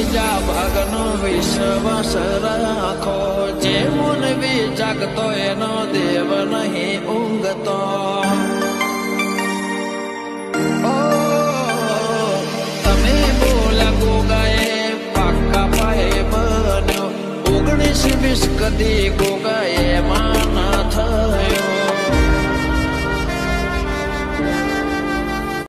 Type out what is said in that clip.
બીજા ભાગનો વિશ્વાસ રાખો, જે મન બી જાગતો એનો દેવ નહીં ઊંઘતો. તમે બોલ્યા ગોગાએ પાક્કા પાયે બન્યો, 19-20 કદી ગોગાએ માં